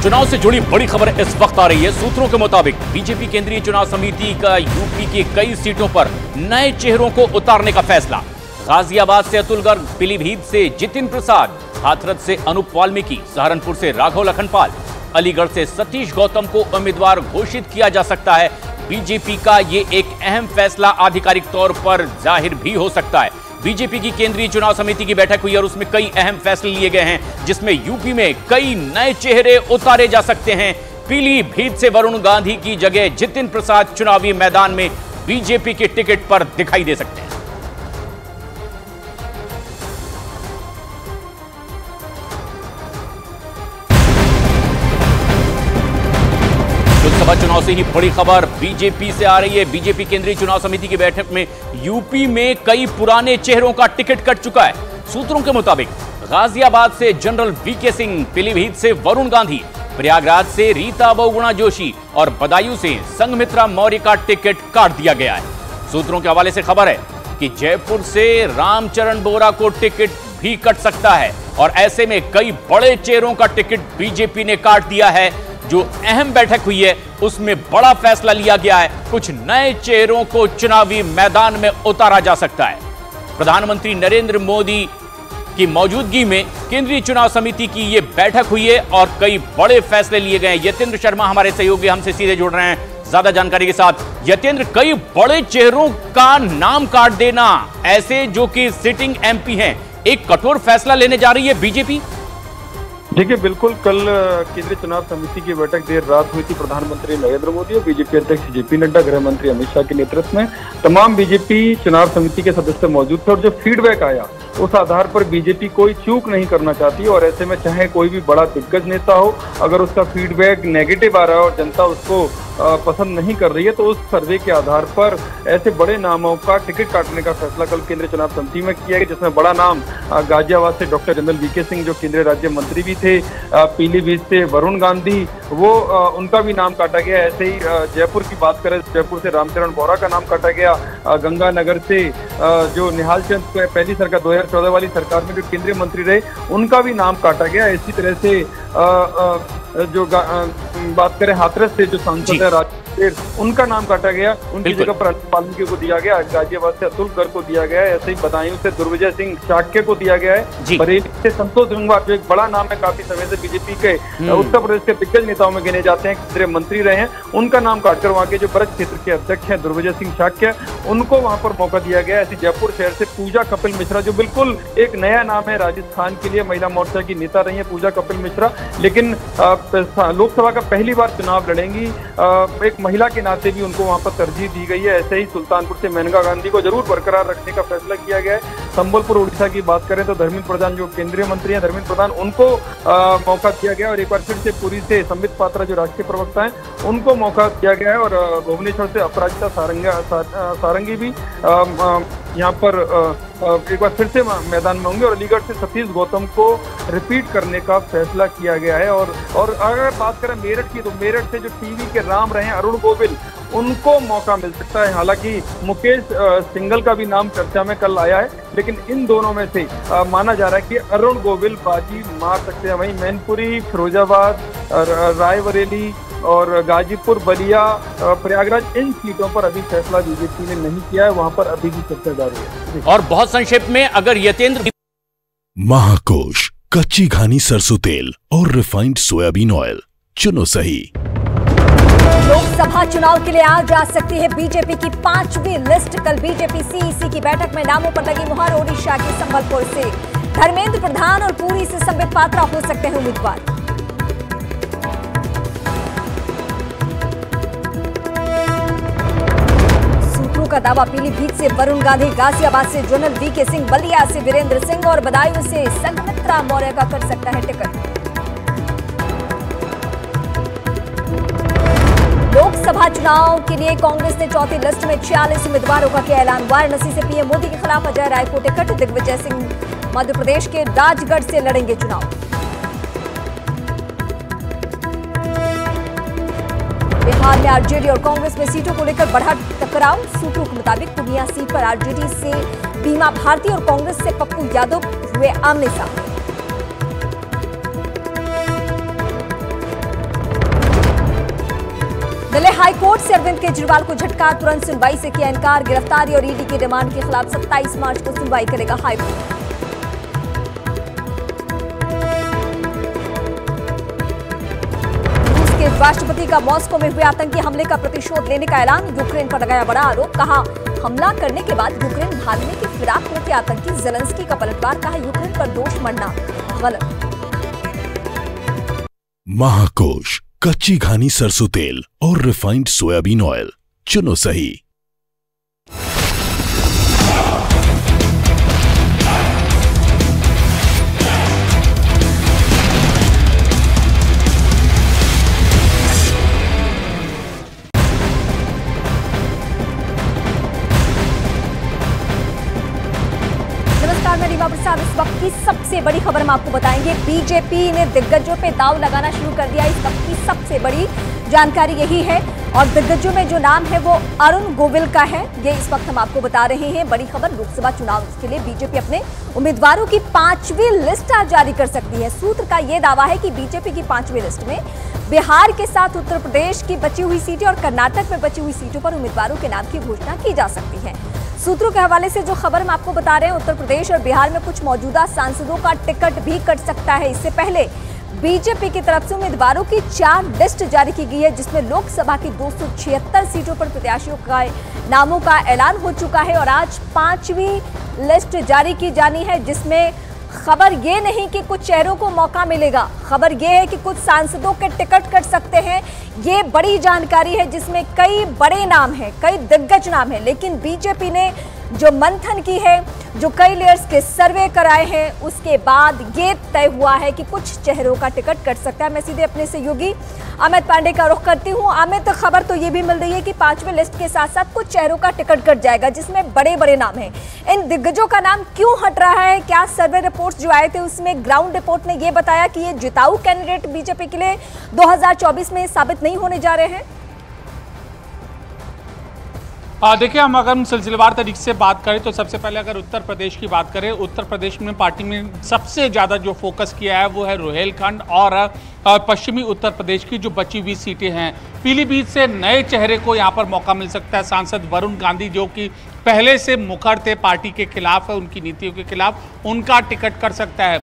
चुनाव से जुड़ी बड़ी खबर इस वक्त आ रही है। सूत्रों के मुताबिक बीजेपी केंद्रीय चुनाव समिति का यूपी की कई सीटों पर नए चेहरों को उतारने का फैसला। गाजियाबाद से अतुल गर्ग, पीलीभीत से जितिन प्रसाद, हाथरस से अनूप वाल्मीकि, सहारनपुर से राघव लखनपाल, अलीगढ़ से सतीश गौतम को उम्मीदवार घोषित किया जा सकता है। बीजेपी का ये एक अहम फैसला आधिकारिक तौर पर जाहिर भी हो सकता है। बीजेपी की केंद्रीय चुनाव समिति की बैठक हुई और उसमें कई अहम फैसले लिए गए हैं, जिसमें यूपी में कई नए चेहरे उतारे जा सकते हैं। पीलीभीत से वरुण गांधी की जगह जितिन प्रसाद चुनावी मैदान में बीजेपी के टिकट पर दिखाई दे सकते हैं। लोकसभा चुनाव से ही बड़ी खबर बीजेपी से आ रही है। बीजेपी केंद्रीय चुनाव समिति की बैठक में यूपी में कई पुराने चेहरों का टिकट कट चुका है। सूत्रों के मुताबिक गाजियाबाद से जनरल वीके सिंह, पीलीभीत से वरुण गांधी, प्रयागराज से रीता बहुगुणा जोशी और बदायूं से संघमित्रा मौर्य का टिकट काट दिया गया है। सूत्रों के हवाले से खबर है कि जयपुर से रामचरण बोरा को टिकट भी कट सकता है और ऐसे में कई बड़े चेहरों का टिकट बीजेपी ने काट दिया है। जो अहम बैठक हुई है उसमें बड़ा फैसला लिया गया है। कुछ नए चेहरों को चुनावी मैदान में उतारा जा सकता है। प्रधानमंत्री नरेंद्र मोदी की मौजूदगी में केंद्रीय चुनाव समिति की यह बैठक हुई है और कई बड़े फैसले लिए गए हैं। यतेंद्र शर्मा हमारे सहयोगी हमसे सीधे जुड़ रहे हैं ज्यादा जानकारी के साथ। यतेंद्र, कई बड़े चेहरों का नाम काट देना, ऐसे जो कि सिटिंग एमपी हैं, एक कठोर फैसला लेने जा रही है बीजेपी। देखिए, बिल्कुल कल केंद्रीय चुनाव समिति की बैठक देर रात हुई थी। प्रधानमंत्री नरेंद्र मोदी और बीजेपी अध्यक्ष जेपी नड्डा, गृह मंत्री अमित शाह के नेतृत्व में तमाम बीजेपी चुनाव समिति के सदस्य मौजूद थे और जो फीडबैक आया उस आधार पर बीजेपी कोई चूक नहीं करना चाहती और ऐसे में चाहे कोई भी बड़ा दिग्गज नेता हो, अगर उसका फीडबैक नेगेटिव आ रहा है और जनता उसको पसंद नहीं कर रही है तो उस सर्वे के आधार पर ऐसे बड़े नामों का टिकट काटने का फैसला कल केंद्रीय चुनाव समिति में किया गया, जिसमें बड़ा नाम गाजियाबाद से डॉक्टर जनरल वीके सिंह जो केंद्रीय राज्य मंत्री भी थे, पीलीभीत से वरुण गांधी, वो उनका भी नाम काटा गया। ऐसे ही जयपुर की बात करें, जयपुर से रामचरण बोरा का नाम काटा गया। गंगानगर से जो निहाल चंद पहली सरकार 2014 वाली सरकार में जो केंद्रीय मंत्री रहे उनका भी नाम काटा गया। इसी तरह से जो बात करें हाथरस से जो सांसद है उनका नाम काटा गया, उनकी जगह पर अनूप वाल्मीकि को दिया गया। गाजियाबाद से अतुल गर्ग को दिया गया है। ऐसे ही बदायूं से दुर्विजय सिंह शाक्य को दिया गया है। बरेली से संतोष गंगवार जो एक बड़ा नाम है, काफी समय से बीजेपी के उत्तर प्रदेश के दिग्गज नेताओं में गिने जाते हैं, केंद्रीय मंत्री रहे हैं, उनका नाम काटकर वहाँ के जो ब्रज क्षेत्र के अध्यक्ष हैं दुर्विजय सिंह शाक्य, उनको वहाँ पर मौका दिया गया। ऐसे जयपुर शहर से पूजा कपिल मिश्रा जो बिल्कुल एक नया नाम है, राजस्थान के लिए महिला मोर्चा की नेता रही है पूजा कपिल मिश्रा, लेकिन लोकसभा का पहली बार चुनाव लड़ेंगी। एक महिला के नाते भी उनको वहां पर तरजीह दी गई है। ऐसे ही सुल्तानपुर से मेनका गांधी को जरूर बरकरार रखने का फैसला किया गया है। संबलपुर उड़ीसा की बात करें तो धर्मेंद्र प्रधान जो केंद्रीय मंत्री हैं, धर्मेंद्र प्रधान, उनको मौका दिया गया और एक बार फिर से पुरी से संबित पात्रा जो राष्ट्रीय प्रवक्ता हैं उनको मौका दिया गया है और भुवनेश्वर से अपराजिता सारंगी भी यहाँ पर एक बार फिर से मैदान में होंगे और अलीगढ़ से सतीश गौतम को रिपीट करने का फैसला किया गया है। और अगर बात करें मेरठ की तो मेरठ से जो टीवी के राम रहे हैं अरुण गोविल, उनको मौका मिल सकता है। हालांकि मुकेश सिंघल का भी नाम चर्चा में कल आया है, लेकिन इन दोनों में से माना जा रहा है कि अरुण गोविल बाजी मार सकते हैं। वहीं मैनपुरी, फिरोजाबाद, रायबरेली और गाजीपुर, बलिया, प्रयागराज, इन सीटों पर अभी फैसला बीजेपी ने नहीं किया है, वहां पर अभी भी चर्चा जारी है। और बहुत संक्षेप में अगर यतेंद्र, महाकोश, कच्ची घानी सरसों तेल और रिफाइंड सोयाबीन ऑयल चुनो सही। लोकसभा चुनाव के लिए आज आ सकती है बीजेपी की 5वीं लिस्ट। कल बीजेपी सीईसी की बैठक में नामों पर लगी मुहर। ओडिशा के संबलपुर से धर्मेंद्र प्रधान और पुरी से संबित पात्रा हो सकते हैं उम्मीदवार। का दावा पीलीभीत से वरुण गांधी, गाजियाबाद से जनरल वीके सिंह, बलिया से वीरेंद्र सिंह और बदायूं से संघमित्रा मौर्य का कर सकता है टिकट। लोकसभा चुनाव के लिए कांग्रेस ने चौथी लिस्ट में 46 उम्मीदवारों का किया ऐलान। वाराणसी से पीएम मोदी के खिलाफ अजय राय को टिकट। दिग्विजय सिंह मध्य प्रदेश के राजगढ़ से लड़ेंगे चुनाव। बिहार में आरजेडी और कांग्रेस में सीटों को लेकर बढ़ा टकराव। सूत्रों के मुताबिक पूर्णिया सीट पर आरजेडी से बीमा भारती और कांग्रेस से पप्पू यादव हुए आमने सामने। हाईकोर्ट से अरविंद केजरीवाल को झटका, तुरंत सुनवाई से किया इनकार। गिरफ्तारी और ईडी की डिमांड के खिलाफ 27 मार्च को सुनवाई करेगा हाईकोर्ट। रूस के राष्ट्रपति का मॉस्को में हुए आतंकी हमले का प्रतिशोध लेने का ऐलान, यूक्रेन पर लगाया बड़ा आरोप। कहा हमला करने के बाद यूक्रेन भागने की फिराक में थे आतंकी। जेलेंस्की का पलटवार, कहा यूक्रेन पर दोष मढ़ना गलत। महाकोश कच्ची घानी सरसों तेल और रिफाइंड सोयाबीन ऑयल, चुनो सही। नमस्कार, मैं रीमा प्रसाद। इस वक्त की सबसे बड़ी खबर हम आपको बताएंगे। बीजेपी ने दिग्गजों पे दांव लगाना शुरू कर दिया। इस वक्त की सबसे बड़ी जानकारी यही है और दिग्गजों में जो नाम है वो अरुण गोविल का है। ये इस वक्त हम आपको बता रहे हैं। बड़ी खबर, लोकसभा चुनाव के लिए बीजेपी अपने उम्मीदवारों की 5वीं लिस्ट आज जारी कर सकती है। सूत्र का यह दावा है कि बीजेपी की 5वीं लिस्ट में बिहार के साथ उत्तर प्रदेश की बची हुई सीटें और कर्नाटक में बची हुई सीटों पर उम्मीदवारों के नाम की घोषणा की जा सकती है। सूत्रों के हवाले से जो खबर हम आपको बता रहे हैं, उत्तर प्रदेश और बिहार में कुछ मौजूदा सांसदों का टिकट भी कट सकता है। इससे पहले बीजेपी की तरफ से उम्मीदवारों की 4 लिस्ट जारी की गई है, जिसमें लोकसभा की 276 सीटों पर प्रत्याशियों का नामों का ऐलान हो चुका है और आज 5वीं लिस्ट जारी की जानी है, जिसमें खबर ये नहीं कि कुछ चेहरों को मौका मिलेगा, खबर ये है कि कुछ सांसदों के टिकट कट सकते हैं। ये बड़ी जानकारी है जिसमें कई बड़े नाम हैं, कई दिग्गज नाम हैं, लेकिन बीजेपी ने जो मंथन की है, जो कई लेयर्स के सर्वे कराए हैं, उसके बाद ये तय हुआ है कि कुछ चेहरों का टिकट कट सकता है। मैं सीधे अपने सहयोगी अमित पांडे का रुख करती हूँ। अमित, खबर तो ये भी मिल रही है कि 5वीं लिस्ट के साथ साथ कुछ चेहरों का टिकट कट जाएगा, जिसमें बड़े बड़े नाम हैं। इन दिग्गजों का नाम क्यों हट रहा है? क्या सर्वे रिपोर्ट्स जो आए थे उसमें ग्राउंड रिपोर्ट ने यह बताया कि ये जिताऊ कैंडिडेट बीजेपी के लिए 2024 में साबित नहीं होने जा रहे हैं? देखिए, हम अगर सिलसिलेवार तरीके से बात करें तो सबसे पहले अगर उत्तर प्रदेश की बात करें, उत्तर प्रदेश में पार्टी में सबसे ज़्यादा जो फोकस किया है वो है रोहिलखंड और पश्चिमी उत्तर प्रदेश की जो बची हुई सीटें हैं। पीलीभीत से नए चेहरे को यहाँ पर मौका मिल सकता है। सांसद वरुण गांधी, जो कि पहले से मुखर थे पार्टी के खिलाफ, उनकी नीतियों के खिलाफ, उनका टिकट कर सकता है।